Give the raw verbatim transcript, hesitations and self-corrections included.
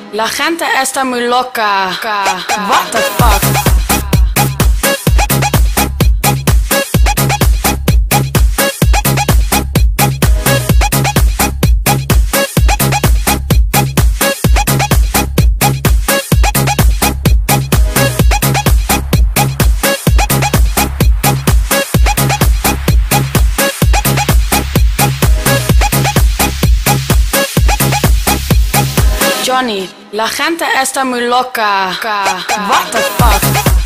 la gente esta muy loca. What the fuck? Johnny, la gente está muy loca. What the fuck?